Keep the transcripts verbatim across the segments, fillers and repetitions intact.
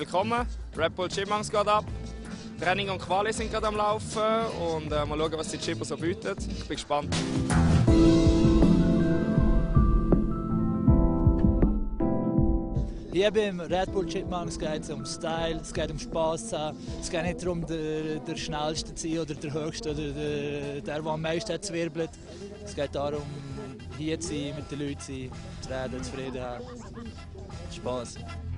Willkommen, Red Bull Chipmunks geht ab. Training und Quali sind gerade am Laufen und äh, mal schauen, was die Chipper so bieten. Ich bin gespannt. Hier beim Red Bull Chipmunks geht es um Style, es geht um Spass zu haben. Es geht nicht darum, der, der Schnellste zu sein oder der Höchste oder der, der, der am meisten zwirbelt. Es geht darum, hier zu sein, mit den Leuten zu sein, zu reden, zufrieden haben. Spass.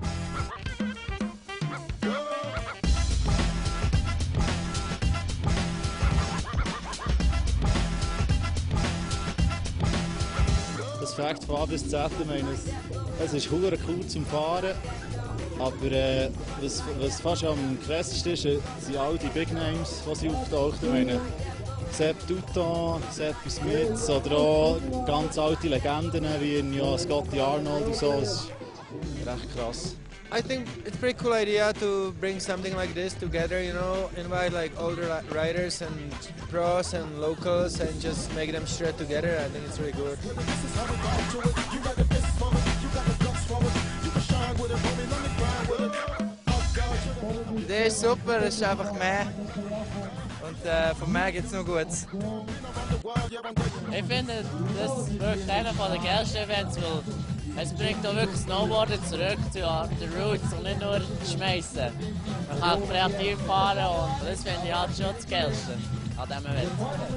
Das Fakt von A bis Z, ich meine, es, es ist verdammt cool zum Fahren, aber äh, was, was fast am krassesten ist, sind all die Big Names, die sie auftauchen. Ich meine, Sepp Dutton, Sepp Smith oder auch ganz alte Legenden wie ja, Scotty Arnold und so. Das ist recht krass. I think it's a pretty cool idea to bring something like this together, you know, invite like older riders and pros and locals and just make them shred together. I think it's really good. Die Idee ist super, es ist einfach mehr und äh, von mehr gibt es noch Gutes. Ich finde, das ist wirklich einer der geilsten Events, weil es bringt auch wirklich Snowboarden zurück zu den Roots und nicht nur schmeißen. Man kann kreativ fahren und das finde ich halt schon das Geilste an diesem Event.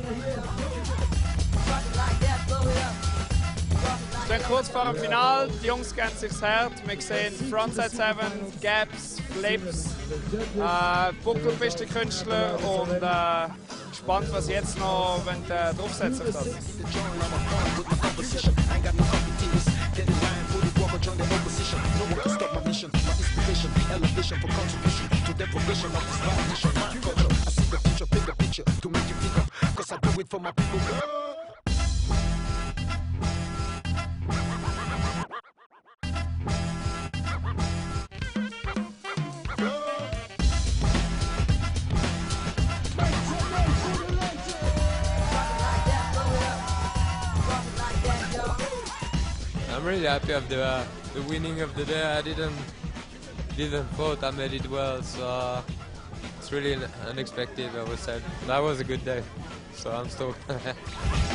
Wir stehen kurz vor dem Finale, die Jungs geben sich das Herz. Wir sehen Frontside sieben, Gaps, Flips, äh, Buckelpiste-Künstler und äh, gespannt, was sie jetzt noch wenn, äh, draufsetzen auf das. Join the opposition, no one can stop my mission, my inspiration, elevation for contribution to the progression of this vibe mission. My culture, I see the future, bigger picture to make you pick up, cause I do it for my people. I'm really happy of the uh, the winning of the day. I didn't didn't thought I made it well, so uh, it's really unexpected. I would say that was a good day, so I'm stoked.